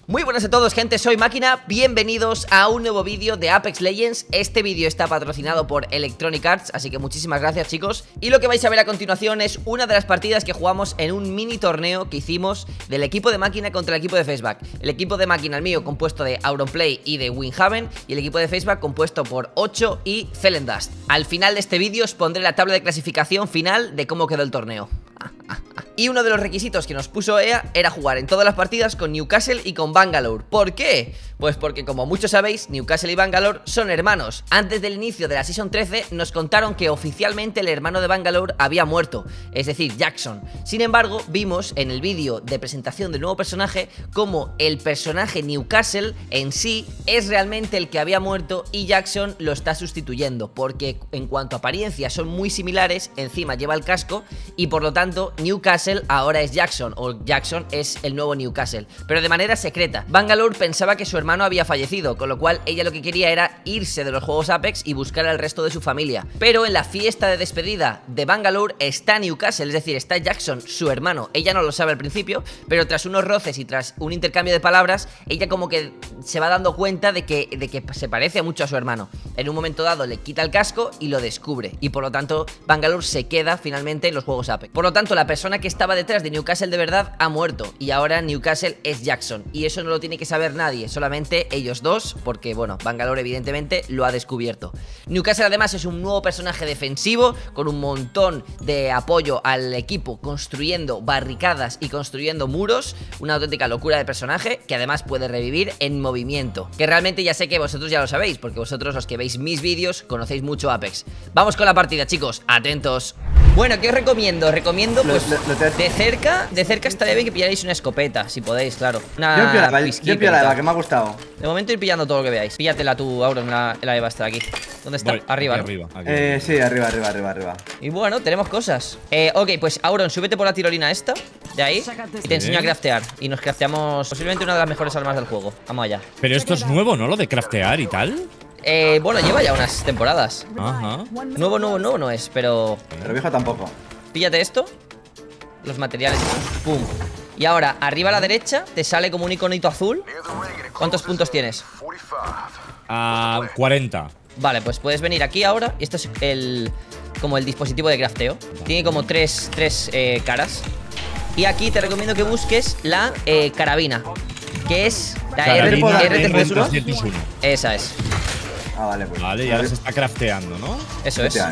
Muy buenas a todos, gente, soy Máquina, bienvenidos a un nuevo vídeo de Apex Legends. Este vídeo está patrocinado por Electronic Arts, así que muchísimas gracias, chicos. Y lo que vais a ver a continuación es una de las partidas que jugamos en un mini torneo que hicimos del equipo de Máquina contra el equipo de Facebook. El equipo de Máquina, el mío, compuesto de Auronplay y de Winhaven, y el equipo de Facebook compuesto por 8 y Felendust. Al final de este vídeo os pondré la tabla de clasificación final de cómo quedó el torneo. Y uno de los requisitos que nos puso EA era jugar en todas las partidas con Newcastle y con Bangalore. ¿Por qué? Pues porque, como muchos sabéis, Newcastle y Bangalore son hermanos. Antes del inicio de la Season 13 nos contaron que oficialmente el hermano de Bangalore había muerto, es decir, Jackson. Sin embargo, vimos en el vídeo de presentación del nuevo personaje como el personaje Newcastle en sí es realmente el que había muerto y Jackson lo está sustituyendo, porque en cuanto a apariencia son muy similares, encima lleva el casco y por lo tanto Newcastle ahora es Jackson, o Jackson es el nuevo Newcastle, pero de manera secreta. Bangalore pensaba que su hermano había fallecido, con lo cual ella lo que quería era irse de los juegos Apex y buscar al resto de su familia. Pero en la fiesta de despedida de Bangalore está Newcastle, es decir, está Jackson, su hermano. Ella no lo sabe al principio, pero tras unos roces y tras un intercambio de palabras, ella como que se va dando cuenta de que se parece mucho a su hermano. En un momento dado le quita el casco y lo descubre, y por lo tanto Bangalore se queda finalmente en los juegos Apex. Por lo tanto, la persona que estaba detrás de Newcastle de verdad ha muerto, y ahora Newcastle es Jackson, y eso no lo tiene que saber nadie, solamente ellos dos, porque bueno, Bangalore evidentemente lo ha descubierto. Newcastle además es un nuevo personaje defensivo con un montón de apoyo al equipo, construyendo barricadas y construyendo muros, una auténtica locura de personaje que además puede revivir en movimiento, que realmente ya sé que vosotros ya lo sabéis, porque vosotros los que veis mis vídeos conocéis mucho Apex. Vamos con la partida, chicos, atentos. Bueno, ¿qué os recomiendo? Recomiendo pues de cerca estaría bien que pillarais una escopeta, si podéis, claro. Yo pilla la que me ha gustado. De momento ir pillando todo lo que veáis. Píllatela tú, Auron, la Eva está aquí. ¿Dónde está? Voy, arriba, ¿no? Aquí. Sí, arriba. Y bueno, tenemos cosas. Ok, pues Auron, súbete por la tirolina esta, de ahí, y te enseño a craftear. Y nos crafteamos posiblemente una de las mejores armas del juego. Vamos allá. Pero esto es nuevo, ¿no? Lo de craftear y tal. Bueno, lleva ya unas temporadas. Ajá. Nuevo no es, pero viejo tampoco. píllate esto, los materiales, pum. Y ahora, arriba a la derecha, te sale como un iconito azul. ¿Cuántos puntos tienes? 40. Vale, pues puedes venir aquí ahora. Y esto es como el dispositivo de crafteo. Tiene como tres caras. Y aquí te recomiendo que busques la carabina, que es la R301. Esa es. Vale, pues. Vale, y ahora se está crafteando, ¿no? Eso es.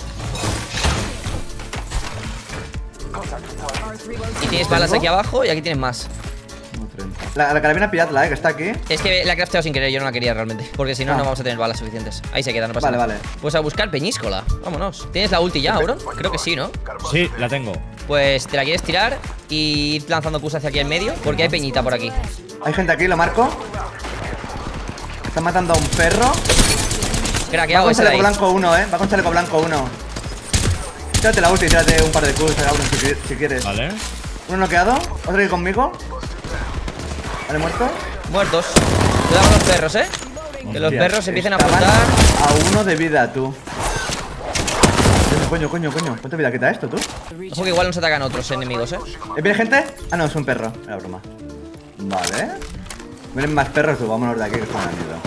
Y tienes balas aquí abajo y aquí tienes más. La carabina pilladla, que está aquí. Es que la he crafteado sin querer, yo no la quería realmente, porque si no, no vamos a tener balas suficientes. Ahí se queda, no pasa nada. Vale. Pues a buscar peñíscola, vámonos. ¿Tienes la ulti ya, Auron? Creo que sí, ¿no? Sí, la tengo. Pues te la quieres tirar y ir lanzando pus hacia aquí en medio, porque hay peñita por aquí. Hay gente aquí, lo marco. Están matando a un perro. Craqueado ese de ahí. Va con chaleco blanco uno. Tírate la ulti y tírate un par de Qs, Auron, si quieres. Vale. Uno noqueado, otro aquí conmigo. Vale, muerto. Muertos. Cuidado con los perros, que los perros empiecen a apuntar. A uno de vida, tú. Coño. ¿Cuánta vida quita esto, tú? Ojo que igual nos atacan otros enemigos, ¿Viene gente? Ah, no, es un perro. Era broma. Vale. Vienen más perros, tú. Vámonos de aquí que están miedo.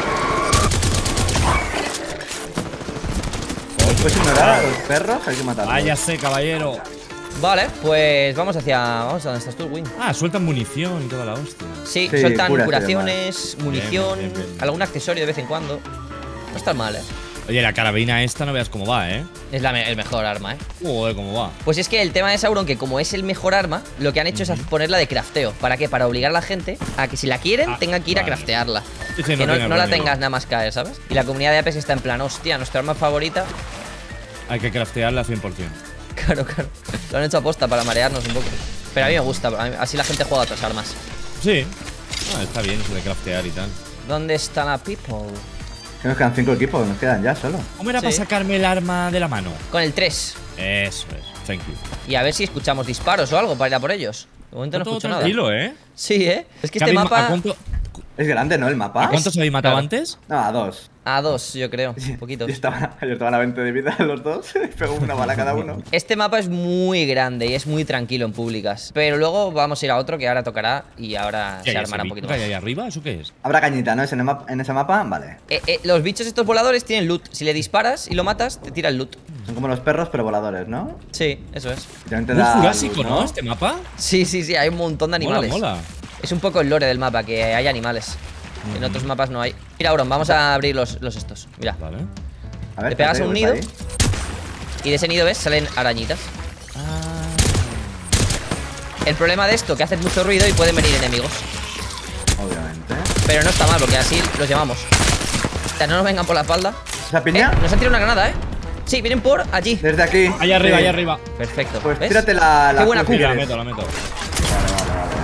¿Puedes ignorar a los perros? Hay que matarlos. Váyase, caballero. Vale, pues vamos a donde estás tú, Win. Sueltan munición y toda la hostia. Sí, sueltan cura curaciones, munición, bien. algún accesorio de vez en cuando. No está mal, Oye, la carabina esta no veas cómo va, Es el mejor arma, Joder, cómo va. Pues es que el tema de Sauron, que como es el mejor arma, lo que han hecho es ponerla de crafteo. ¿Para qué? Para obligar a la gente a que si la quieren, tengan que ir a craftearla. Sí, que no la tengas nada más caer, ¿sabes? Y la comunidad de Apex está en plan, hostia, nuestra arma favorita. Hay que craftearla 100%. Claro. Lo han hecho aposta para marearnos un poco. Pero a mí me gusta, así la gente juega a otras armas. Sí. Está bien eso de craftear y tal. ¿Dónde está la people? Que nos quedan 5 equipos, nos quedan ya solo. ¿Cómo era para sacarme el arma de la mano? Con el 3. Eso es, thank you. Y a ver si escuchamos disparos o algo para ir a por ellos. De momento no escucho nada. Tranquilo, Sí, Es que este mapa… Es grande, ¿no? El mapa. ¿A cuántos habéis matado Claro. antes? No, a 2. A 2, yo creo. Poquitos. Yo estaban a 20 de vida los dos. Pegó una bala cada uno. Este mapa es muy grande y es muy tranquilo en públicas. Pero luego vamos a ir a otro que ahora tocará y ahora ¿Qué se hay armará un ese poquito bicho que más. hay ahí arriba? ¿Eso qué es? Habrá cañita, ¿no? En ese mapa, vale. Los bichos estos voladores tienen loot. Si le disparas y lo matas, te tira el loot. Son como los perros, pero voladores, ¿no? Sí, eso es. Literalmente Muy da jurásico, luz, ¿no? Este mapa. Sí, sí, sí, hay un montón de animales. Mola. Es un poco el lore del mapa, que hay animales. En otros mapas no hay. Mira, Auron, vamos a abrir los estos. Mira. Vale. A ver, Le pegas a un espérate, nido voy para y de ese nido, ¿ves? Salen arañitas. Ah. El problema de esto, que hace mucho ruido y pueden venir enemigos. ahí, obviamente. Pero no está mal, porque así los llevamos. O sea, no nos vengan por la espalda. ¿Esa piña? Nos han tirado una granada, ¿eh? Sí, vienen por allí. Desde aquí. Allá arriba, Sí. allá arriba. Perfecto. Pues ¿ves? tírate la Qué buena Q si Sí, la quieres. meto, la meto. Vale, vale, vale.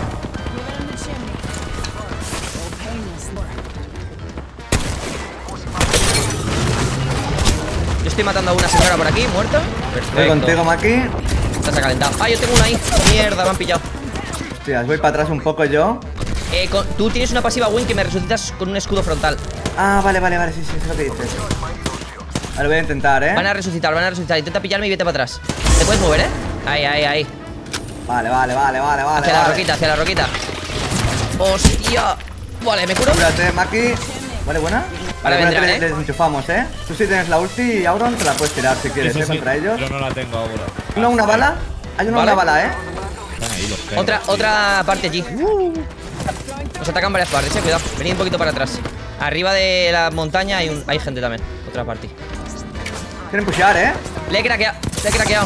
Yo estoy matando a una señora por aquí, muerta. Voy Perfecto. contigo, Maki. Esta se ha calentado. Ah, yo tengo una ahí. Mierda, me han pillado. Hostias, voy para atrás un poco yo. Tú tienes una pasiva win que me resucitas con un escudo frontal. Ah, vale, vale, vale, sí, sí, es lo que dices. Ahora voy a intentar, Van a resucitar, van a resucitar. Intenta pillarme y vete para atrás. Te puedes mover, ¿eh? Ahí, ahí, ahí. Vale, vale, vale, vale, vale. Hacia la vale. roquita, hacia la roquita. ¡Hostia! Vale, me curo. Cúrate, Maki. Vale, buena. Vale, buena, vendrán, les enchufamos, ¿eh? Tú sí tienes la ulti y Auron te la puedes tirar si quieres, Eso sí, contra ellos. Pero no la tengo ahora. Una bala. Hay una Vale. bala, ¿eh? Están ahí los perros, tío. Otra parte allí. Nos atacan varias partes, cuidado. Venid un poquito para atrás. Arriba de la montaña hay gente también. Otra parte. Quieren pushear, ¿eh? Le he craqueado, le he craqueado.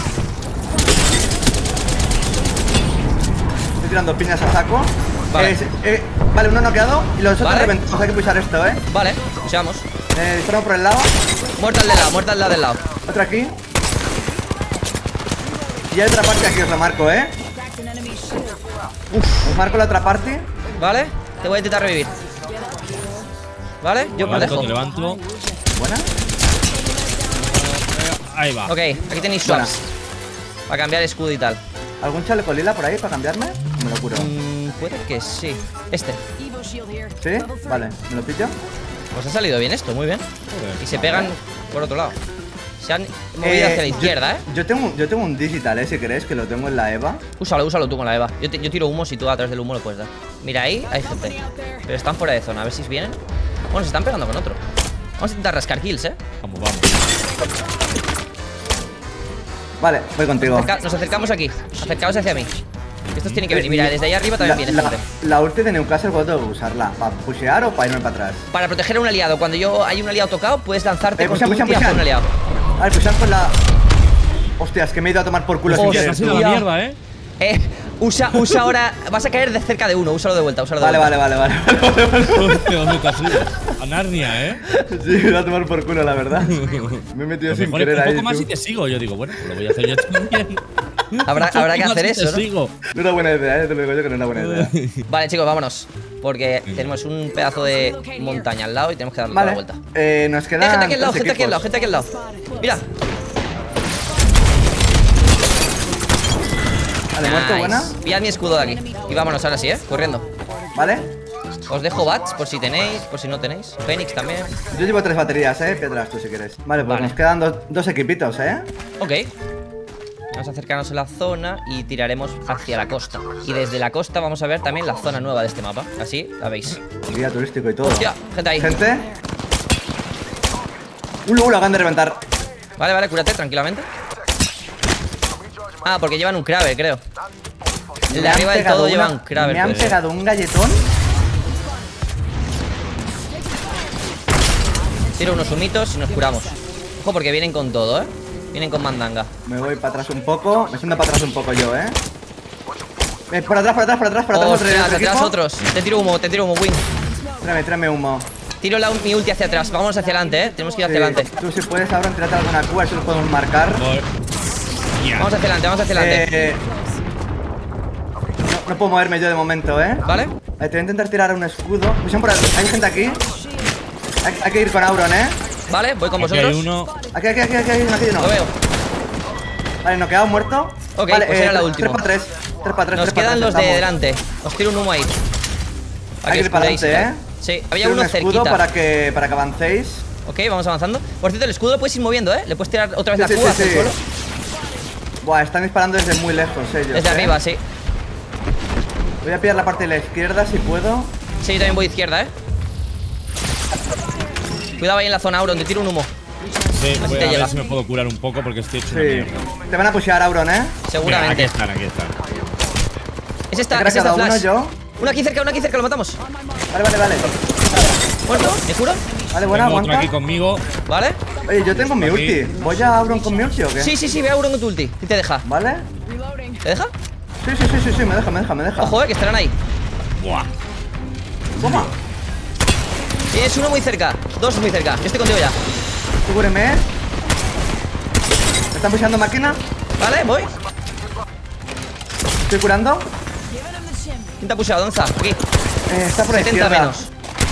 Estoy tirando piñas a saco. Vale. Vale, uno noqueado y los otros Vale. reventados. Hay que pushar esto, ¿eh? Vale, pusheamos. Disparamos por el lado. Muerta al del lado, muerta al lado del lado. Otro aquí. Y hay otra parte aquí, os lo marco, ¿eh? Os marco la otra parte. Vale, te voy a intentar revivir. Vale, yo me dejo. Te levanto. Buena. Ahí va. Ok, aquí tenéis swaps. Para cambiar escudo y tal. ¿Algún chaleco lila por ahí para cambiarme? Me lo curo. Puede que sí. Este. ¿Sí? Vale, me lo pillo. Pues ha salido bien esto, muy bien. Joder. Y se pegan por otro lado. Se han movido hacia la izquierda, ¿eh? Yo tengo un digital, si queréis, que lo tengo en la EVA. Úsalo, úsalo tú con la Eva. Yo tiro humo si tú a través del humo lo puedes dar. Mira, ahí hay gente. Pero están fuera de zona, a ver si vienen. Bueno, se están pegando con otro. Vamos a intentar rascar kills, ¿eh? Vamos, vamos. Vale, voy contigo. Nos acercamos aquí. Acercaos hacia mí. Estos tienen que venir. Mira, desde ahí arriba también viene gente. La ulti de Newcastle puedo usarla. ¿Para pushear o para irme para atrás? Para proteger a un aliado. Cuando hay un aliado tocado, puedes lanzarte con tu pushan, ulti hacia un aliado. A ver, pushan con la... Hostias, que me he ido a tomar por culo sin Hostia, Se querer. ha sido la mierda, ¿eh? Usa ahora. Vas a caer de cerca de uno. Úsalo de vuelta, úsalo de Vale, vuelta. vale, vale, vale. Hostia, ¿dónde te has ido? A Narnia, ¿eh? Sí, me voy a tomar por culo, la verdad. Me he metido Lo sin mejor es querer un ahí. poco más tú. y te sigo. Yo digo, bueno, pues lo voy a hacer yo también. Habrá que hacer eso, Te ¿no? sigo. No era buena idea, te lo digo yo que no era buena idea. Vale, chicos, vámonos. Porque tenemos un pedazo de montaña al lado y tenemos que darle toda la Vale, vuelta. nos queda. Gente aquí al lado, gente aquí al lado, gente aquí al lado. Mira. Vale, muerto, buena. Pillad mi escudo de aquí. Y vámonos ahora sí, corriendo. Vale. Os dejo bats por si tenéis, por si no tenéis. Fénix también. Yo llevo 3 baterías, piedras tú si quieres. Vale, pues Vale. nos quedan dos equipitos, Ok. Vamos a acercarnos a la zona y tiraremos hacia la costa. Y desde la costa vamos a ver también la zona nueva de este mapa. Así la veis. El guía turístico y todo. Hostia, gente ahí. Gente. Lo acaban de reventar. Vale, vale, cúrate tranquilamente. Ah, porque llevan un crave, creo. El de Me han arriba del pegado todo una- lleva un crave. Me han puede ser. pegado un galletón. Tiro unos humitos y nos curamos. Ojo, porque vienen con todo, ¿eh? Vienen con mandanga. Me voy para atrás un poco. Me siento para atrás un poco yo, Por atrás, Ostras, otro atrás equipo. otros. Te tiro humo, win. Tráeme humo. Tiro mi ulti hacia atrás. Vámonos hacia adelante, ¿eh? Tenemos que ir hacia Sí, adelante. tú si puedes ahora tirarte alguna Q, a ver si lo podemos marcar. Joder. Ya. Vamos hacia adelante, vamos hacia adelante. No puedo moverme yo de momento, ¿Vale? Te voy a intentar tirar un escudo. Misión por ahí. Hay gente aquí. Hay que ir con Auron, Vale, voy con Aquí hay vosotros. uno. Aquí uno. Lo veo. Vale, noqueado, muerto. Ok, vale, pues era la última. 3 para 3. Nos quedan los de delante. Os tiro un humo ahí. Para Hay que ir para escudéis y adelante, tal. Sí, había Quiero uno un escudo cerquita. para que avancéis. Ok, vamos avanzando. Por cierto, el escudo lo puedes ir moviendo, ¿eh? Le puedes tirar otra vez Sí, la sí, cuba sí, hacia el sí. suelo. Buah, están disparando desde muy lejos ellos. Desde arriba, sí. Voy a pillar la parte de la izquierda si puedo. Sí, yo también voy izquierda, ¿eh? Cuidado ahí en la zona, Auron, te tiro un humo. Sí, voy te a llega. ver si me puedo curar un poco porque estoy hecho una Sí. mierda. Te van a pushear, Auron, Mira, aquí Seguramente. están, aquí están. Es esta, He es esta craqueado uno flash. yo. Una aquí cerca, lo matamos. Vale. ¿Muerto? ¿Me juro? Vale, buena, Tengo otro aguanta. aquí conmigo. ¿Vale? Oye, yo tengo mi Aquí. ulti. ¿Voy a Auron con mi ulti o qué? Sí, ve a Auron con tu ulti. Y te deja. ¿Vale? ¿Te deja? Sí, me deja. Ojo, que estarán ahí. Buah. Toma. Tienes uno muy cerca, dos muy cerca. Yo estoy contigo ya. Cúbreme. ¿Me están pusheando máquina? ¿Vale? Voy. Estoy curando. ¿Quién te ha pushado? ¿Dónde está? Aquí. Está por la 70 izquierda. menos.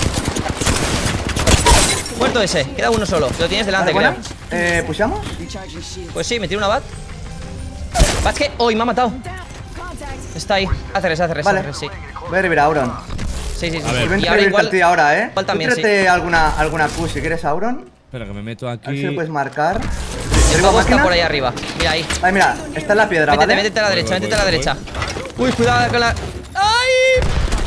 Muerto ese. Queda uno solo. Lo tienes delante, Vale, creo. buena. ¿Pushamos? Pues sí, me tiro una bat. Bat que. ¡Oh! Me ha matado. Está ahí. Hacer, Vale. sí. Voy a revivir a Auron. Sí. A ver. Voy a Y ahora revivirte igual. a ti ahora, igual también, Tú tírate alguna Q si quieres, Auron. Espera, que me meto A ver si aquí. lo puedes marcar. El ¿Derribo pavo está máquina? por ahí arriba. Mira ahí. Ay, mira, está en la piedra, Métete, ¿vale? métete a la derecha, Voy, métete a la voy, derecha. Uy, cuidado con la. ¡Ay!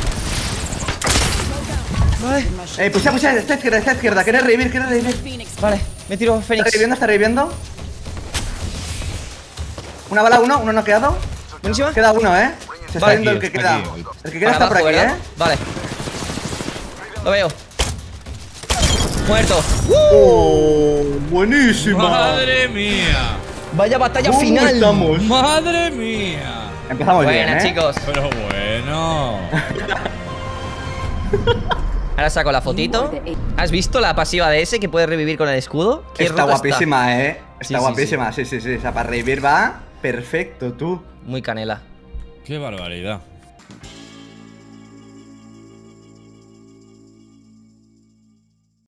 Vale, Pusha, está izquierda. ¿Quieres revivir? vale. Me tiro Fénix. Está reviviendo. Una bala, uno noqueado. Buenísima. Queda uno, ¿eh? Se está Vale. viendo el que Aquí, queda. está aquí. El que queda está por Para aquí, abajo, ¿eh? ¿verdad? Vale. Lo veo. Muerto. Buenísima. ¡Madre mía! Vaya batalla ¿Cómo final. estamos? ¡Madre mía! Empezamos bien, Buena, ¿eh? chicos. Pero bueno. Ahora saco la fotito. ¿Has visto la pasiva de ese que puede revivir con el escudo? Qué Está rota guapísima, ¿eh? Sí, Está sí, guapísima, sí. O sea, para revivir va perfecto, tú. Muy canela. Qué barbaridad.